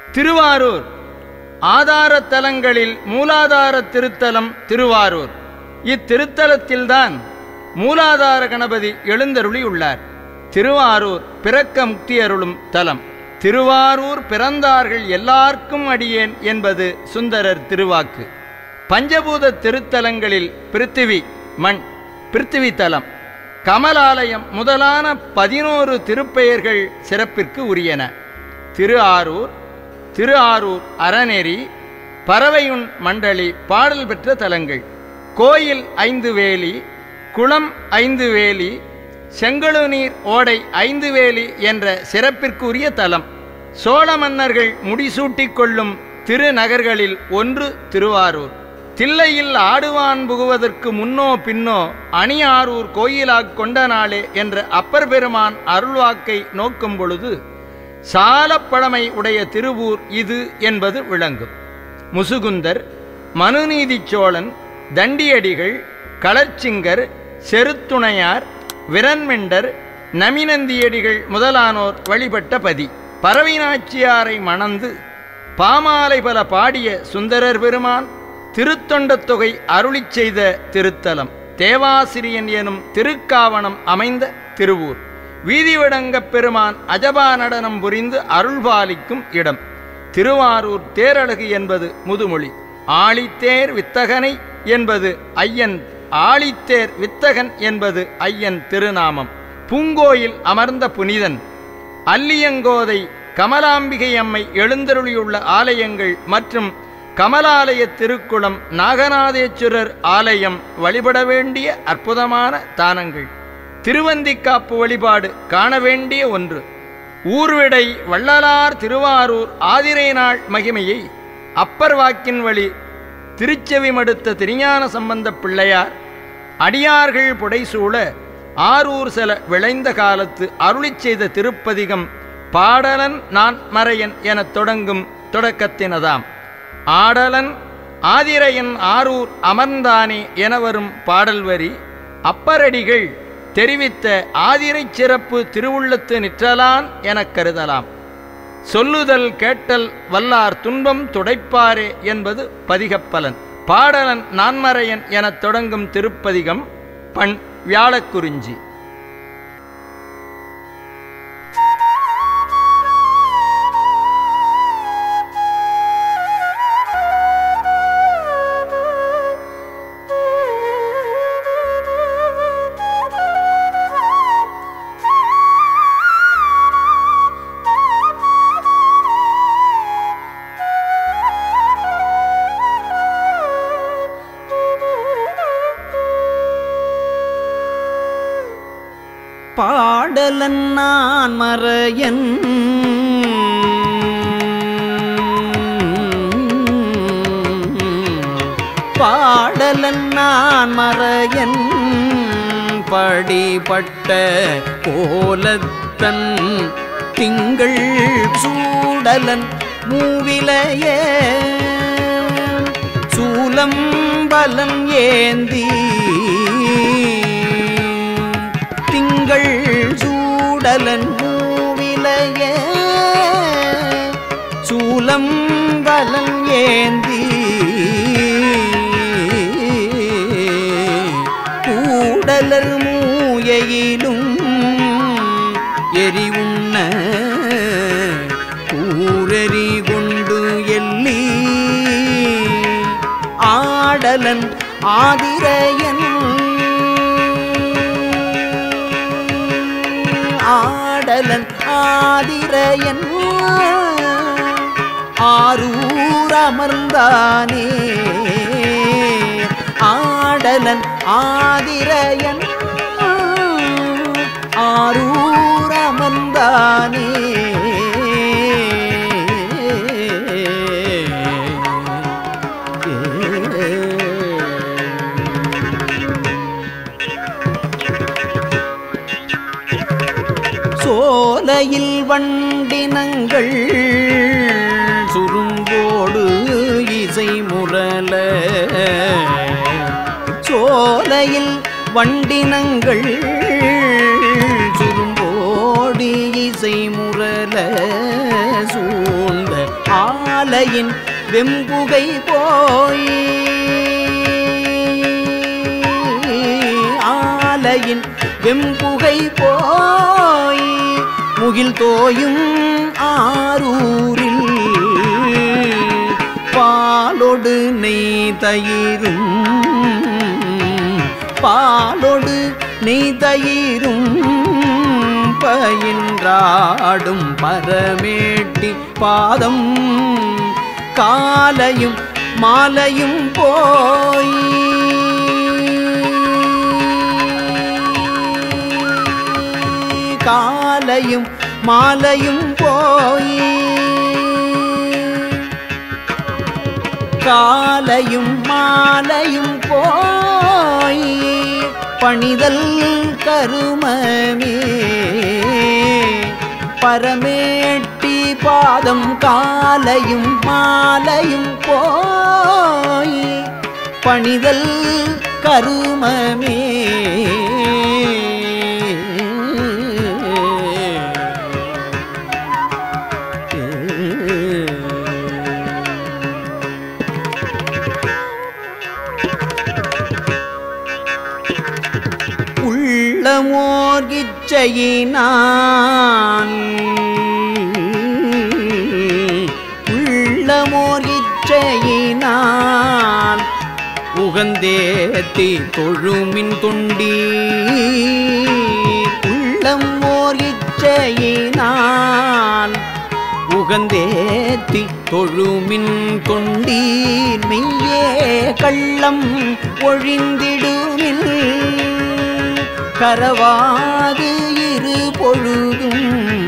திருவாரூர் ஆதார தலங்களில் மூலாதார திருத்தலம் திருவாரூர். இத்திருத்தலத்தில்தான் மூலாதார கணபதி எழுந்தருளி உள்ளார். திருவாரூர் பிறக்க முக்தி அருளும் தலம். திருவாரூர் பிறந்தார்கள் எல்லார்க்கும் அடியேன் என்பது சுந்தரர் திருவாக்கு. பஞ்சபூத திருத்தலங்களில் பிருத்திவி மண் பிருத்திவி தலம், கமலாலயம் முதலான 11 திருப்பெயர்கள் சிறப்பிற்கு உரியன. திருஆரூர், திருஆரூர் அறநெறி, பறவையுண் மண்டலி பாடல் பெற்ற தலங்கள். கோயில் 5 வேலி, குளம் 5 வேலி, செங்கழுநீர் ஓடை 5 வேலி என்ற சிறப்பிற்குரிய தலம். சோழ மன்னர்கள் முடிசூட்டிக் கொள்ளும் திருநகர்களில் ஒன்று திருவாரூர். தில்லையில் ஆடுவான் புகுவதற்கு முன்னோ பின்னோ அணியாரூர் கோயிலாக் கொண்ட நாளே என்ற அப்பர் பெருமான் அருள்வாக்கை நோக்கும் பொழுது சாலப்பழமை உடைய திருவூர் இது என்பது விளங்கும். முசுகுந்தர், மனுநீதி சோழன், தண்டியடிகள், களர்ச்சிங்கர், செருத்துணையார், விரன்மெண்டர், நமினந்தியடிகள் முதலானோர் வழிபட்ட பதி. பறவைநாச்சியாரை மணந்து பாமாலை பல பாடிய சுந்தரர் பெருமான் திருத்தொண்டத் தொகை அருளிச் செய்த திருத்தலம். தேவாசிரியன் எனும் திருக்காவணம் அமைந்த திருவூர். வீதிவடங்கப் பெருமான் அஜபா நடனம் புரிந்து அருள்பாலிக்கும் இடம். திருவாரூர் தேரழகு என்பது முதுமொழி. ஆழித்தேர் வித்தகனை என்பது ஐயன், ஆழித்தேர் வித்தகன் என்பது ஐயன் திருநாமம். பூங்கோயில் அமர்ந்த புனிதன். அல்லியங்கோதை, கமலாம்பிகை அம்மை எழுந்தருளியுள்ள ஆலயங்கள் மற்றும் கமலாலய திருக்குளம், நாகநாதேஸ்வரர் ஆலயம் வழிபட வேண்டிய அற்புதமான தானங்கள். திருவந்திக்காப்பு வழிபாடு காண வேண்டிய ஒன்று. ஊர்விடை வள்ளலார் திருவாரூர் ஆதிரை நாள் மகிமையை அப்பர் வாக்கின் வழி திருச்செவி மடுத்த திருஞான சம்பந்த பிள்ளையார் அடியார்கள் புடைசூழ ஆரூர் செல விளைந்த காலத்து அருளிச் செய்த திருப்பதிகம் பாடலன் நான் மறையன் எனத் தொடங்கும் தொடக்கத்தினதாம். ஆடலன் ஆதிரையன் ஆரூர் அமர்ந்தானே என வரும் பாடல் வரி அப்பரடிகள் தெரிவித்த ஆதிரை சிறப்பு திருவுள்ளத்து நிற்றலான் எனக் கருதலாம். சொல்லுதல் கேட்டல் வல்லார் துன்பம் துடைப்பாரே என்பது பதிகப்பலன். பாடலன் நான்மறையன் எனத் தொடங்கும் திருப்பதிகம் பண் வியாழக்குறிஞ்சி. பாடலன் நான் மறையன் பாடலன் நான் மறையன் படிபட்ட கோலத்தன் திங்கள் சூடலன் மூவிலைய சூலம் பலன் ஏந்தி திங்கள் சூடலன் மூவிலைய சூலம் பலன் ஏந்தி கூடலர் மூயையிலும் எரி உண்ண கூரெறி கொண்டு எல்லி ஆடலன் ஆதிரையன் ஆடலன் ஆதிரையன் ஆரூர் அமர்ந்தானே ஆடலன் ஆதிரையன் ஆரூர் அமர்ந்தானே சோலையில் வண்டினங்கள் சுரும்போடு இசை முரல சோலையில் வண்டினங்கள் சுரும்போடு இசை முரல சூழ்ந்த ஆலையின் வெம்புகை போய் ஆலையின் வெம்புகை போய் முகில் தோயும் ஆரூரில் பாலொடு நெய் தயிரும் பாலொடு நெய் தயிரும் பயின்றாடும் பரமேட்டி பாதம் காலையும் மாலையும் போய் காலையும் மாலையும் போய் காலையும் மாலையும் போய் பணிதல் கருமமே பரமேட்டி பாதம் காலையும் மாலையும் போய் பணிதல் கருமமே உள்ளமோர் இச்சையினான் உள்ளமோர் இச்சையினான் உகந்தேத்தி தொழுமின் தொண்டீர் உள்ளமோர் இச்சையினான் உகந்தேத்தி தொழுமின் தொண்டீர் மெய்யே கள்ளம் ஒழிந்திடுமில் கரவாது இரு பொழுதும்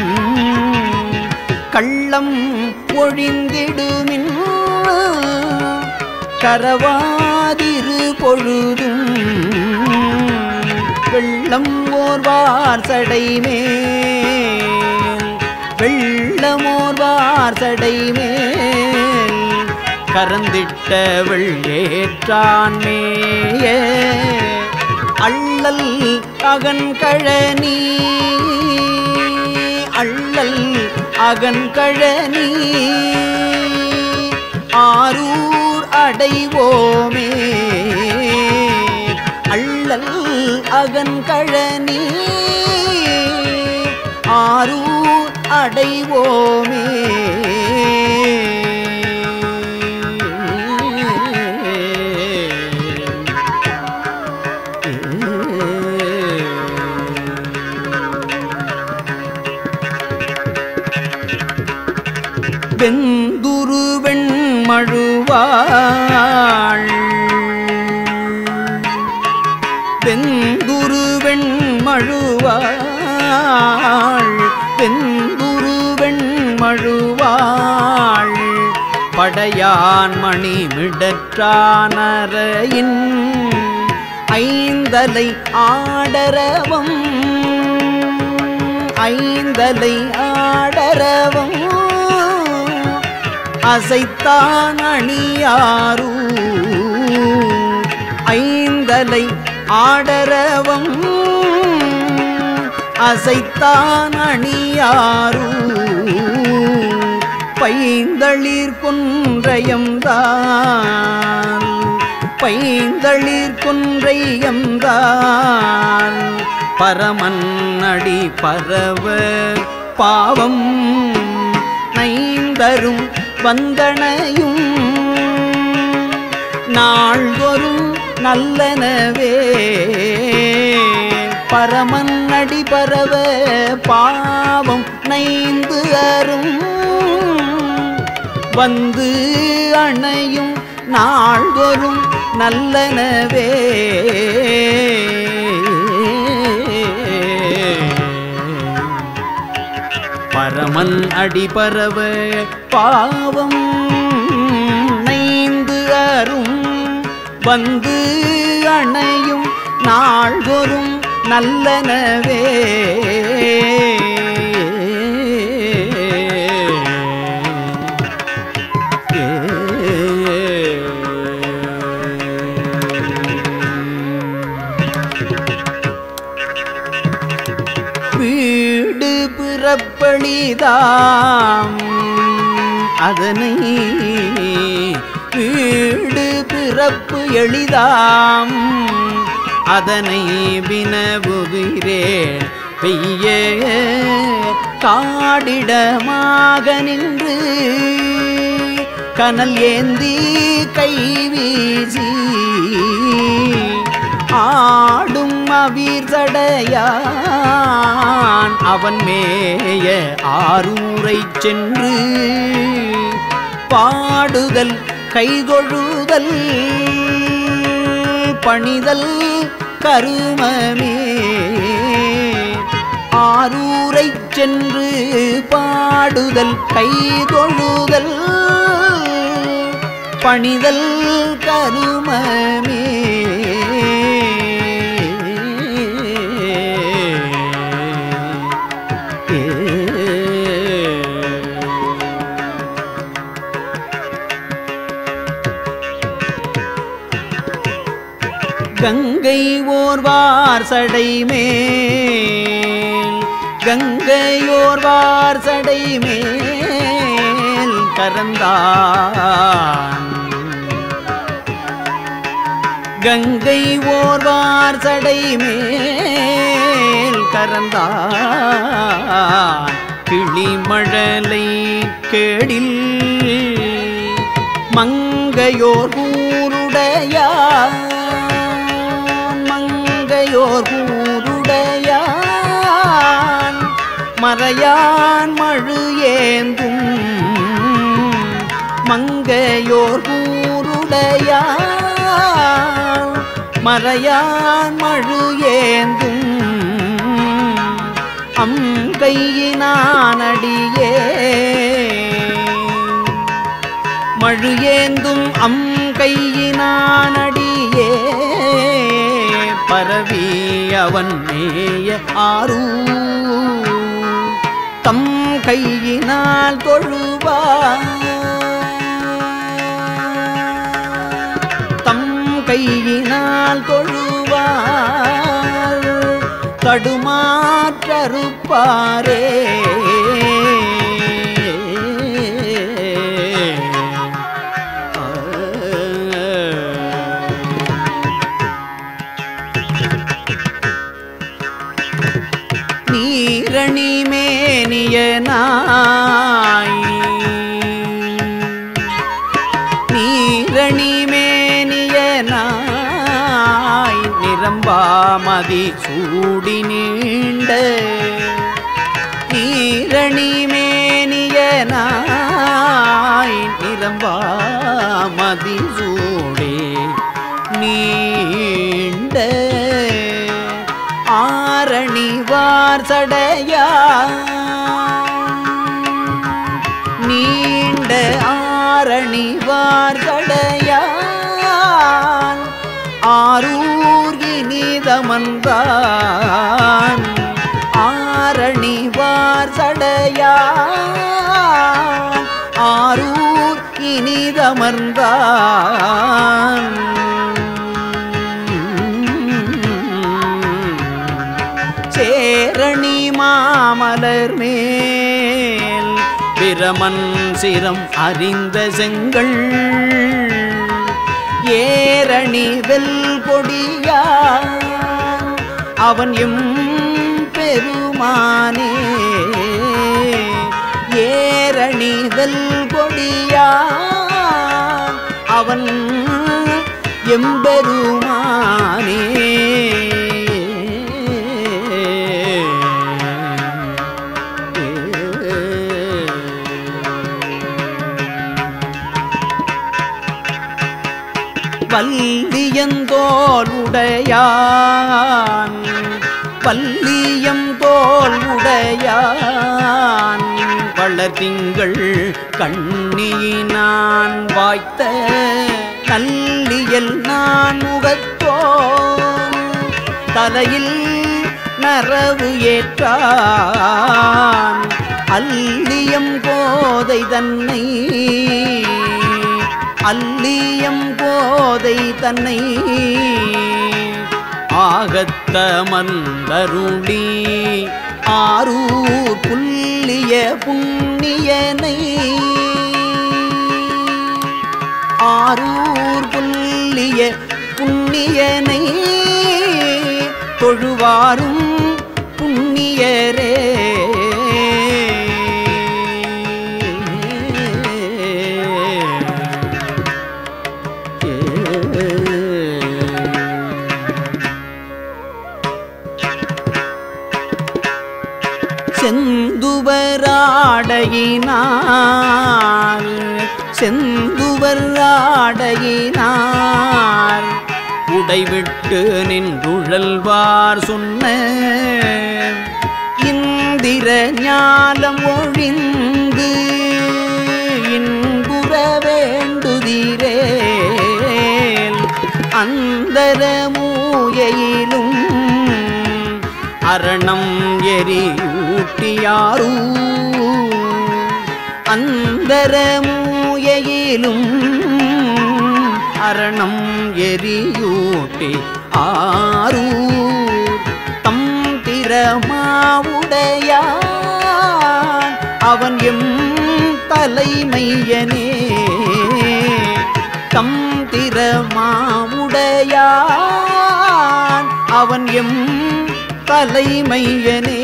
கள்ளம் ஒழிந்திடுமின் கரவாதிரு பொழுதும் வெள்ளம் ஓர்வார் சடைமேல் வெள்ளமோர்வார் சடைமேல் கரந்திட்டவள் ஏற்றான்மேய அள்ளல் அகன்கழனி அள்ளல் அகன்கழனி ஆரூர் அடைவோமே அள்ளல் அகன்கழனி ஆரூர் அடைவோமே வெந்துரு வெண்மழுவாள் வெந்துரு வெண்மழுவாள் வெந்துரு வெண்மழுவாள் படையான் மணிமிடற்றானரையின் ஐந்தலை ஆடரவம் ஐந்தலை ஆடரவம் அசைத்தான் அணியாரூ ஐந்தலை ஆடரவம் அசைத்தான் அணியாரூ பைந்தளிர் கொன்றையம்தான் பைந்தளிர் கொன்றையம்தான் பரமன் அடி பரவ பாவம் நைந்தரும் வந்தனையும் நாள்தோறும் நல்லனவே பரமன் அடி பரவ பாவம் நைந்து அரும் வந்து அணையும் நாள்தோறும் நல்லனவே பரமன் அடிபரவ பாவம் நைந்து அரும் வந்து அணையும் நாள்தோறும் நல்லனவே வீடு பிறப்பளிதாம் அதனை வீடு பிறப்பு எளிதாம் அதனை வினவுகிறேன் பெய்ய காடிடமாக நின்று கனல் ஏந்தி கைவீசி ஆடும் அவிர்தடையான் அவன் மேய ஆரூரை சென்று பாடுதல் கைதொழுதல் பணிதல் கருமமே ஆரூரை சென்று பாடுதல் கைதொழுதல் பணிதல் கருமமே கங்கை ஓர்வார் சடை மேல் கங்கையோர்வார் சடை மேல் கரந்தான் கங்கை ஓர்வார் சடை மேல் கரந்தான் கிளிமழலை கேடில் மங்கையோர் கூருடையார் மங்கையோர் கூருடையான் மறையான் மழு ஏந்தும் மங்கையோர் கூருடையான் மறையான் மழு ஏந்தும் கையினானடியே மழு ஏந்தும் கையினானடியே பரவி அவன் மேய ஆரூர் தம் கையினால் தொழுவார் தம் கையினால் தொழுவார் தடுமாற்றறுப்பாரே நீரணி மேனியனாய் நீரணி மேனியனாய் நிரம்பாமதி சூடி நீண்ட நீரணி மேனியனாய் நிரம்பாமதி சூடி நீண்ட ஆரணிவார் சடையான் நீண்ட ஆரணிவார் சடையான் ஆரூர் இனிதமன்றான் ஆரணிவார் சடையான் ஆரூர் இனிதமர்ந்தான் சேரணி மாமலர் மேல் பிரமன் சிரம் அறிந்த செங்கள் ஏரணி வெல் கொடியான் அவன் எம் பெருமானே ஏரணி வெல் கொடியான் அவன் எம்பெருமானே வல்லியந்தோளுடையான் வல்லியம் தோளுடையான் வளர்திங்கள் கண்ணியினான் வாய்த்த நல்லியல் நான் முகத்தோன் தலையில் நரவு ஏற்றான் அல்லியம் கோதை தன்னை அல்லியம் கோதை தன்னை ஆகத்த மந்தருளி ஆரூர் புல்லிய புண்ணியனை அந்நியனை தொழுவாரும் புண்ணியரே. செந்துவராடையினார் செந்துவராடையினார் உடைவிட்டு நின்றுழல்வார் சொன்ன இந்திர ஞாலம் ஒழிந்து இன்புற வேண்டுதிரேல் அந்தர மூயையிலும் அரணம் எரியூட்டியாரூ அந்தர மூயையிலும் அரணம் எரியூட்டி ஆரூர் தம் திறமாவுடையான் அவன் எம் தலைமையனே. தம் திறமாவுடையான் அவன் எம் தலைமையனே.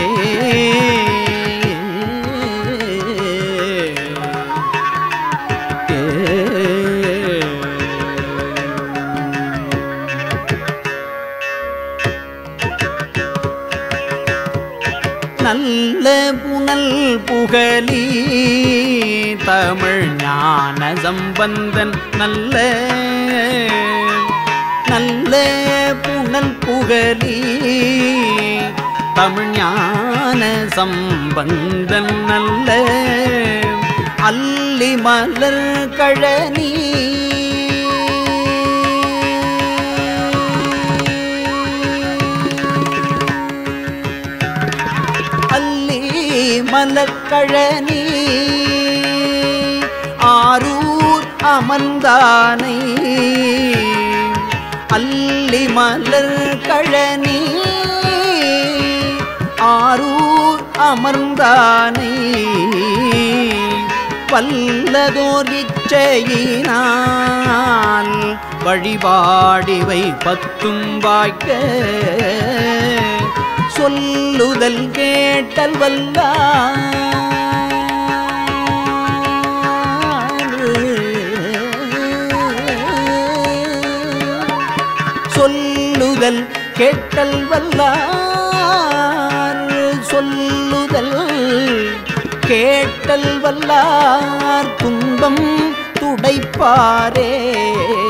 நல்ல புனல் புகழி தமிழ் ஞான சம்பந்தன் நல்ல நல்ல புனல் புகழி தமிழ் ஞான சம்பந்தன் நல்ல அல்லி மலர் கழனி மலர்கழனி ஆரூர் அமர்ந்தானை அல்லி மலர்கழனி ஆரூர் அமர்ந்தானை வல்லதோர் இச்சையினால் வழிபாடிவை பத்தும் வாய்க்க சொல்லுதல் கேட்டல் வல்லார் சொல்லுதல் கேட்டல் வல்லார் சொல்லுதல் கேட்டல் வல்லார் துன்பம் துடைப்பாரே.